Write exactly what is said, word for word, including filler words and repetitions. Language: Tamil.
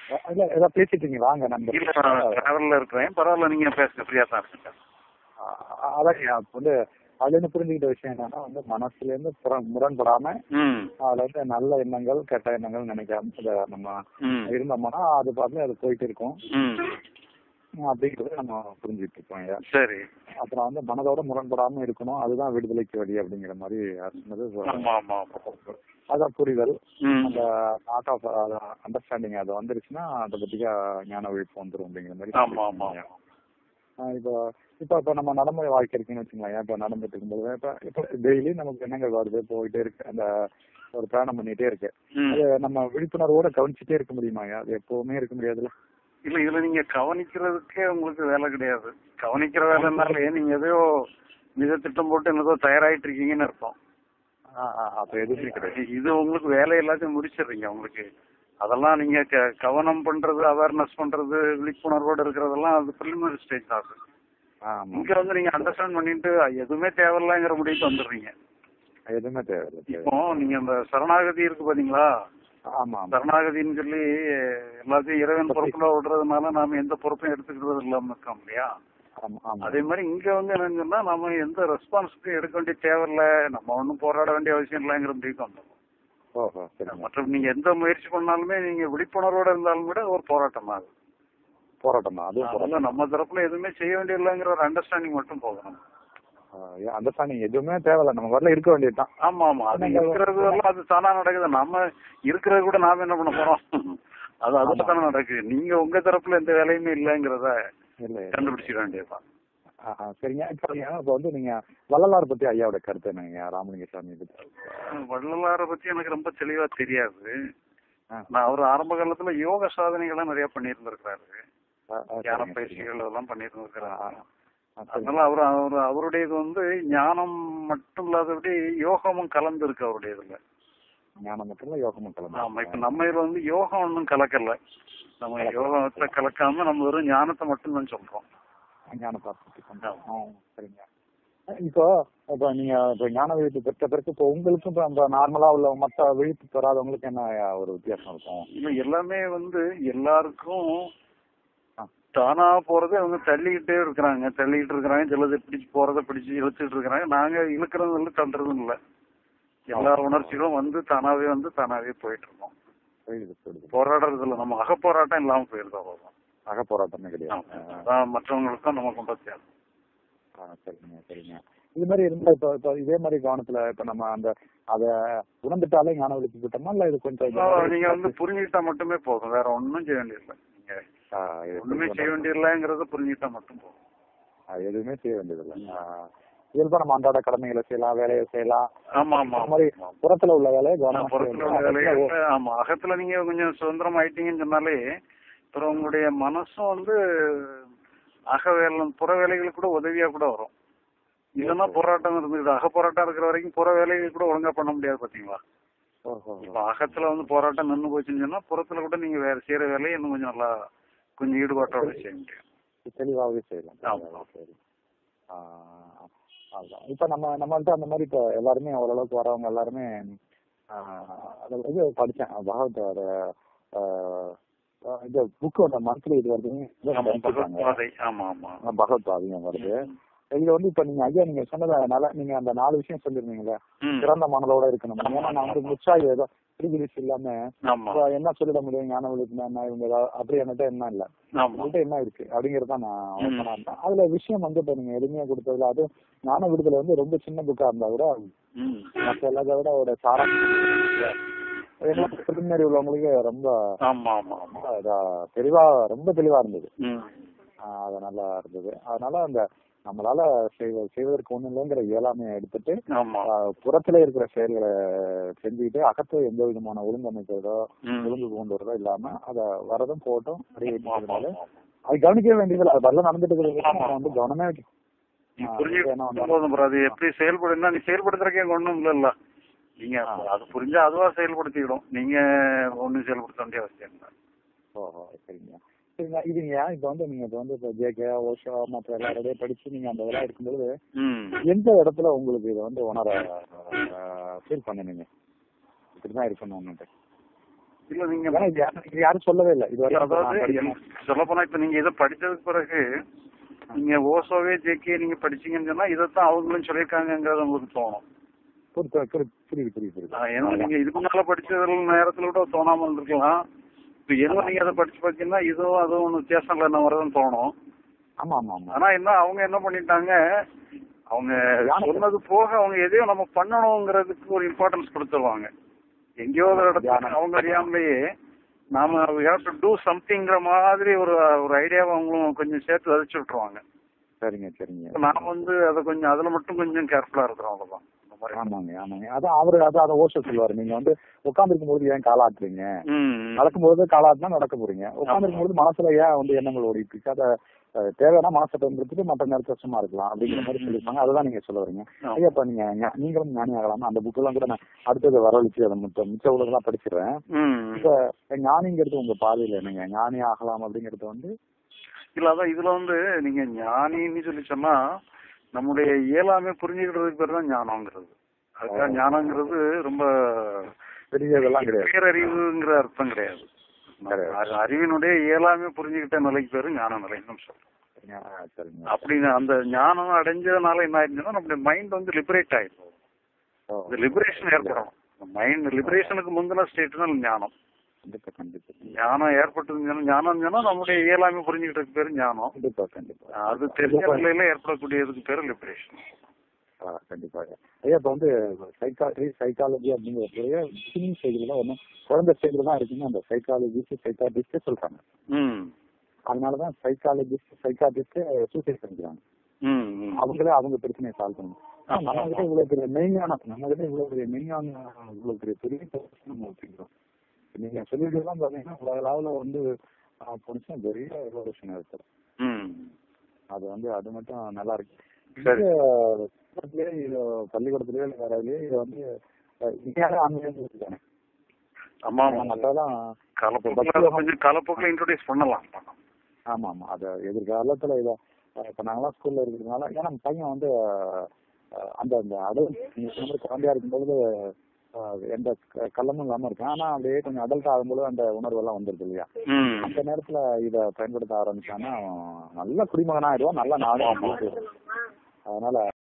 இல்ல ஏதாவது பேசிட்டீங்க வாங்க நம்ம டிராவல்ல இருக்கிறேன். பரவாயில்ல, நீங்க பேசுங்க, ஃப்ரீயா தான் இருக்கீங்க. அதான் இப்போ வந்து அதுல இருந்து புரிஞ்சுக்கிட்ட விஷயம் என்னன்னா வந்து மனசுல இருந்து முரண்படாம அதுல வந்து நல்ல எண்ணங்கள் கெட்ட எண்ணங்கள் நினைக்காம நம்ம இருந்தோம்னா அது பார்த்து அது போயிட்டு இருக்கும் அப்படிங்கறத நம்ம புரிஞ்சுட்டு இருக்கோம். சரி. அப்புறம் வந்து மனதோட முரண்படாம இருக்கணும், அதுதான் விடுதலைக்கு வழி அப்படிங்கிற மாதிரி சொன்னது. அதான் புரிதல், அந்த ஆர்ட் ஆஃப் அண்டர்ஸ்டாண்டிங் அது வந்துருச்சுன்னா அதை பத்தியா ஞான விழிப்பு வந்துடும் அப்படிங்கிற மாதிரி. இப்போ இப்போ இப்போ நம்ம நடைமுறை வாழ்க்கை இருக்குன்னு வச்சுக்கலாம். இப்போ நடந்துட்டு இருக்கும்போது இப்போ இப்போ டெய்லி நமக்கு எண்ணங்கள் வருது போயிட்டே இருக்கு, அந்த ஒரு பிரயாணம் பண்ணிட்டே இருக்கு. அது நம்ம விழிப்புணர்வோட கவனிச்சுட்டே இருக்க முடியுமா? அது எப்பவுமே இருக்க முடியாதுல்ல. இல்ல, இதுல நீங்க கவனிக்கிறதுக்கே உங்களுக்கு வேலை கிடையாது. கவனிக்கிற வேலைனாலே நீங்க எதையோ மிக திட்டம் போட்டு என்னதோ தயாராயிட்டு இருக்கீங்கன்னு அர்த்தம். அப்ப எதுவுமே கிடையாது. இது உங்களுக்கு வேலை எல்லாத்தையும் முடிச்சிடுறீங்க. உங்களுக்கு அதெல்லாம் நீங்க கவனம் பண்றது, அவேர்னஸ் பண்றது, விழிப்புணர்வோடு இருக்கிறதெல்லாம் அது பிரிலிமினரி ஸ்டேஜ் தான். இங்க வந்து நீங்க அண்டர்ஸ்டாண்ட் பண்ணிட்டு எதுவுமே தேவையில்லைங்கிற முடிவுக்கு வந்துடுறீங்க. எதுவுமே தேவையில்லை. இப்போ நீங்க அந்த சரணாகதி இருக்கு பாத்தீங்களா? சரணாகதின்னு சொல்லி எல்லாத்தையும் இறைவன் பொறுப்புல விடுறதுனால நாம எந்த பொறுப்பையும் எடுத்துக்கிறது இல்லாம இருக்கோம் இல்லையா? அதே மாதிரி இங்க வந்து என்னன்னு சொன்னா நம்ம எந்த ரெஸ்பான்சிபிலிட்டி எடுக்க வேண்டிய தேவையில்ல, நம்ம ஒன்னும் போராட வேண்டிய அவசியம் இல்லைங்கிற முடிவுக்கு வந்துடும். மற்றும் நீங்க எந்த முயற்சி பண்ணாலுமே நீங்க விழிப்புணர்வோட இருந்தாலும் கூட ஒரு போராட்டம் தான். அது போராட்டம் தான். நம்ம தரப்புல எதுவுமே செய்ய வேண்டிய இல்லைங்கிற ஒரு அண்டர்ஸ்டாண்டிங் மட்டும் போகணும். அண்டர்ஸ்டாண்டிங் எதுவுமே தேவையில்ல, நம்ம வரல இருக்க வேண்டியதுதான். ஆமா ஆமா, அது இருக்கிறது எல்லாம் அது தானா நடக்குது. நம்ம இருக்கிறது கூட நாம என்ன பண்ண போறோம்? அது அதுதானே நடக்குது. நீங்க உங்க தரப்புல எந்த வேலையுமே இல்லைங்கிறத கண்டுபிடிச்சிட வேண்டியதுதான். சரிங்க. இப்ப வந்து நீங்க வள்ளலார் பத்தி ஐயாவோட கருத்து என்னங்க? ராமலிங்க சாமி பத்தி. வள்ளலார பத்தி எனக்கு ரொம்ப தெளிவா தெரியாது. நான் அவர் ஆரம்ப காலத்துல யோக சாதனைகள்லாம் நிறைய பண்ணியிருந்திருக்கிறாரு, தியான பயிற்சிகள் அதெல்லாம் பண்ணியிருந்திருக்கிறாரு. அதனால அவரு அவரு அவருடையது வந்து ஞானம் மட்டும் இல்லாதபடி யோகமும் கலந்து இருக்கு அவருடையதுல. ஞானம் மட்டும் இல்ல, யோகமும் கலந்து. ஆமா, இப்ப நம்ம இதுல வந்து யோகம் ஒன்னும் கலக்கல. நம்ம யோகத்தை கலக்காம நம்ம வெறும் ஞானத்தை மட்டும் தான் சொல்றோம். ஞானத்தை. சரிங்க. இப்போ இப்ப நீங்க இப்ப ஞான விழிப்பு பெற்ற பிறகு இப்போ உங்களுக்கும் இப்ப நம்ம நார்மலா உள்ள மற்ற விழிப்பு பெறாதவங்களுக்கு என்ன ஒரு வித்தியாசம் இருக்கும்? இல்ல, எல்லாமே வந்து எல்லாருக்கும் தானா போறதை அவங்க தள்ளிக்கிட்டே இருக்கிறாங்க தள்ளிக்கிட்டு இருக்கிறாங்க சிலது பிடிச்சு போறதை பிடிச்சு இழுத்துட்டு இருக்கிறாங்க. நாங்க இழுக்கிறதும் இல்லை, தள்ளுறதும் இல்லை. எல்லா உணர்ச்சிகளும் வந்து தானாவே வந்து தானாவே போயிட்டு இருக்கோம். போராடுறது இல்லை, நம்ம அக போராட்டம் இல்லாம போயிருந்தா போதும். அக போராட்டமே கிடையாது. மற்றவங்களுக்கும் நம்ம கொண்டு தேவை. சரிங்க சரிங்க. இது மாதிரி இருந்தா இப்ப இப்ப இதே மாதிரி கவனத்துல இப்ப நம்ம அந்த அத உணர்ந்துட்டாலே ஞான விழிப்பு கிட்டோமா? இல்ல இது கொஞ்சம் நீங்க வந்து புரிஞ்சுக்கிட்டா மட்டுமே போதும், வேற ஒன்னும் செய்ய வேண்டியதில்லை. நீங்க ஒண்ணுமே செய்ய வேண்டியதில்லைங்கிறத புரிஞ்சுக்கிட்டா மட்டும் போதும். எதுவுமே செய்ய வேண்டியதில்லை. இயல்பா நம்ம அன்றாட கடமைகளை செய்யலாம், வேலையை செய்யலாம். ஆமா ஆமா, மாதிரி புறத்துல உள்ள வேலையை கவனம், புறத்துல உள்ள வேலையை. ஆமா, அகத்துல நீங்க கொஞ்சம் சுதந்திரம் ஆயிட்டீங்கன்னு சொன்னாலே அப்புறம் உங்களுடைய மனசும் வந்து அக வேலை புற வேலைகளுக்கு கூட உதவியா கூட வரும். இதெல்லாம் போராட்டம் இருந்துக்கிட்டு அக போராட்டம் இருக்கிற வரைக்கும் புற வேலைகள் கூட ஒழுங்கா பண்ண முடியாது பாத்தீங்களா? இப்ப அகத்துல வந்து போராட்டம் நின்று போச்சுன்னு சொன்னா புறத்துல கூட நீங்க வேற செய்யற வேலையை இன்னும் கொஞ்சம் நல்லா கொஞ்சம் ஈடுபாட்டோட செய்ய முடியும், தெளிவாகவே செய்யலாம். சரி. அதுதான் இப்ப நம்ம நம்மள்ட்ட அந்த மாதிரி இப்ப எல்லாருமே ஓரளவுக்கு வரவங்க எல்லாருமே இது படிச்சேன், பகவத்தோட இந்த புக் வந்து மந்த்லி இது வருது, பகவத் அதிகம் வருது. இதுல வந்து இப்ப நீங்க ஐயா நீங்க சொன்னதுனால நீங்க அந்த நாலு விஷயம் சொல்லிருந்தீங்களே, சிறந்த மனதோட இருக்கணும். ஏன்னா நான் வந்து முச்சாய் ஏதோ பிரிவிலிஸ் இல்லாம என்ன சொல்லிட முடியும் ஞான விழிப்புனா என்ன இவங்க அப்படி என்கிட்ட என்ன இல்ல, உங்கள்கிட்ட என்ன இருக்கு அப்படிங்கறதான் நான் பண்ணேன். அதுல விஷயம் வந்து இப்ப நீங்க எளிமையா கொடுத்ததுல அது ஞான விடுதலை வந்து ரொம்ப சின்ன புக்கா இருந்தா கூட மற்ற எல்லாத்த விட அவரோட சாரம் பிரிமினரி உள்ளவங்களுக்கு ரொம்ப தெளிவா ரொம்ப தெளிவா இருந்தது. அது நல்லா இருந்தது. அதனால அந்த நம்மளால செய்வதற்கு ஒண்ணு இல்லைங்கிற இயலாமை எடுத்துட்டு புறத்துல இருக்கிற செயல்களை செஞ்சுக்கிட்டு அகத்தை எந்த விதமான ஒழுங்கமைக்கிறதோ ஒழுங்கு கொண்டு வரதோ இல்லாம அத வரதும் போட்டும் அப்படியே அது கவனிக்க வேண்டியது. அது வரல நடந்துட்டு இருக்கிறது வந்து கவனமே அது எப்படி செயல்படுனா நீ செயல்படுத்துறக்கே ஒண்ணும் இல்ல, நீங்க அது புரிஞ்சா அதுவா செயல்படுத்திடும், நீங்க ஒண்ணும் செயல்படுத்த வேண்டிய அவசியம் இல்லை. ஓஹோ சரிங்க சரிங்க. இதுங்க இப்ப வந்து நீங்க இப்ப வந்து இப்ப ஜேகே ஓஷோ மற்ற எல்லாரோடய படிச்சு நீங்க அந்த இதெல்லாம் இருக்கும்போது எந்த இடத்துல உங்களுக்கு இதை வந்து உணர ஃபீல் பண்ணுனீங்க இப்படிதான் இருக்கணும்னுட்டு? இல்ல நீங்க யாரும் சொல்லவே இல்லை இது. அதாவது சொல்ல போனா இப்ப நீங்க இதை படிச்சதுக்கு பிறகு நீங்க ஓசோவே ஜேகே நீங்க படிச்சீங்கன்னு சொன்னா இதைத்தான் அவங்களும் சொல்லியிருக்காங்கிறது உங்களுக்கு தோணும். புரியுது புரியுது புரியுது. ஏன்னா நீங்க இதுக்கு முன்னால படிச்சதுல நேரத்துல கூட தோணாம இருந்திருக்கலாம். இப்ப ஏதோ நீங்க அதை படிச்சு பாத்தீங்கன்னா இதுவும் அதுவும் ஒண்ணு வித்தியாசம் என்ன வருதுன்னு தோணும். ஆமா ஆமா ஆமா. ஆனா என்ன அவங்க என்ன பண்ணிட்டாங்க, அவங்க சொன்னது போக அவங்க எதையும் நம்ம பண்ணணுங்கிறதுக்கு ஒரு இம்பார்ட்டன்ஸ் கொடுத்துருவாங்க. எங்கேயோ ஒரு இடத்துல அவங்க அறியாமலேயே நாம டூ சம்திங்கிற மாதிரி ஒரு ஒரு ஐடியாவை அவங்களும் கொஞ்சம் சேர்த்து விதைச்சு விட்டுருவாங்க. சரிங்க சரிங்க. நான் வந்து அதை கொஞ்சம் அதுல மட்டும் கொஞ்சம் கேர்ஃபுல்லா இருக்கிறோம் அவ்வளவுதான். ஆமாங்க ஆமாங்க. அதான் அவரு அதான் அதை ஓசோ சொல்லுவாரு, நீங்க வந்து உட்காந்துருக்கும் போது ஏன் காலாட்டுறீங்க, நடக்கும்போது காலாட்டுனா நடக்க போறீங்க, உட்காந்துருக்கும் போது மனசுல ஏன் வந்து எண்ணங்கள் ஓடிட்டு இருக்கு, அதை தேவையான மனசை பயன்படுத்திட்டு மற்ற நேரத்தை கஷ்டமா இருக்கலாம் அப்படிங்கிற மாதிரி சொல்லியிருப்பாங்க. அதுதான் நீங்க சொல்ல வரீங்க. ஐயா இப்ப நீங்க நீங்களும் ஞானி ஆகலாம் அந்த புக் எல்லாம் கூட நான் அடுத்தது வரவழைச்சு அதை மிச்ச மிச்ச உலகெல்லாம் படிச்சிடுறேன். இப்ப ஞானிங்கிறது உங்க பாதையில என்னங்க, ஞானி ஆகலாம் அப்படிங்கறது வந்து இல்ல அதான் இதுல வந்து நீங்க ஞானின்னு சொல்லி சொன்னா நம்முடைய இயலாமே புரிஞ்சுக்கிறதுக்கு பேர் தான் ஞானம்ங்கிறது. அதுக்காக ஞானங்கிறது ரொம்ப பெரியதெல்லாம் கிடையாது, பேரறிவுங்கிற அர்த்தம் கிடையாது. அறிவினுடைய இயலாமே புரிஞ்சுக்கிட்ட நிலைக்கு பேரு ஞான நிலைன்னு சொல்றோம். அப்படின்னு அந்த ஞானம் அடைஞ்சதுனால என்ன ஆயிடுச்சுன்னா நம்முடைய மைண்ட் வந்து லிபரேட் ஆயிடும். லிபரேஷன் ஏற்படும். மைண்ட் லிபரேஷனுக்கு முந்தின ஸ்டேட்னா ஞானம். ஞானம் ஏற்பட்டது ஞானம் சொன்னா நம்முடைய இயலாமை புரிஞ்சுக்கிட்டதுக்கு பேரு ஞானம். அது தெரிஞ்ச நிலையில ஏற்படக்கூடியதுக்கு பேரு லிபரேஷன். கண்டிப்பாக ஐயா. இப்ப வந்து சைக்காட்ரி சைக்காலஜி அப்படிங்கிற பிகினிங் ஸ்டேஜ்ல ஒண்ணு குழந்தை ஸ்டேஜ்ல தான் இருக்குன்னு அந்த சைக்காலஜிஸ்ட் சைக்காட்ரிஸ்ட் சொல்றாங்க. அதனாலதான் சைக்காலஜிஸ்ட் சைக்காட்ரிஸ்ட் சூசைட் பண்ணிக்கிறாங்க. அவங்களே அவங்க பிரச்சனையை சால்வ் பண்ணுங்க. நம்ம கிட்ட இவ்வளவு பெரிய மெய்ஞானம், நம்ம கிட்ட இவ்வளவு பெரிய மெய்ஞானம், இவ்வளவு பெரிய பெரிய நம்ம வச்சுக்கிறோம். நீங்க சொல்லிட்டுலாம் பாத்தீங்கன்னா உலக அளவுல வந்து போனுச்சுன்னா பெரிய ரெவல்யூஷன் இருக்கு. அது வந்து அது மட்டும் நல்லா இருக்கு. பள்ளிக்கூடத்திலேயே வேற இதுலயே இதை வந்து இந்தியாவில ஆன்மீகம். ஆமா மற்றெல்லாம் காலப்போக்கில் இன்ட்ரோடியூஸ் பண்ணலாம். ஆமா ஆமா. அது எதிர்காலத்துல இதை இப்ப நாங்களாம் ஸ்கூல்ல இருக்கிறதுனால, ஏன்னா பையன் வந்து அந்த அந்த அடல்ட் குழந்தையா இருக்கும்போது எந்த கள்ளமும் இல்லாம இருக்கேன். ஆனா அப்படியே கொஞ்சம் அடல்ட் ஆகும்போது அந்த உணர்வு எல்லாம் வந்துருது இல்லையா, அந்த நேரத்துல இத பயன்படுத்த ஆரம்பிச்சான்னா நல்ல குடிமகனா ஆயிடுவான், நல்ல நாடும். அதனால